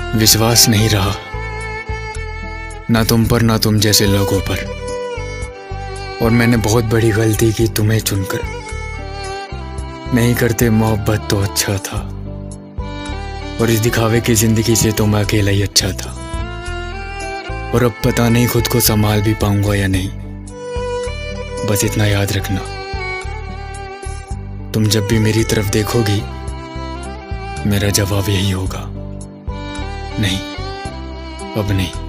विश्वास नहीं रहा, ना तुम पर ना तुम जैसे लोगों पर। और मैंने बहुत बड़ी गलती की तुम्हें चुनकर। नहीं करते मोहब्बत तो अच्छा था, और इस दिखावे की जिंदगी से तो मैं अकेला ही अच्छा था। और अब पता नहीं खुद को संभाल भी पाऊंगा या नहीं। बस इतना याद रखना, तुम जब भी मेरी तरफ देखोगी मेरा जवाब यही होगा, नहीं, अब नहीं।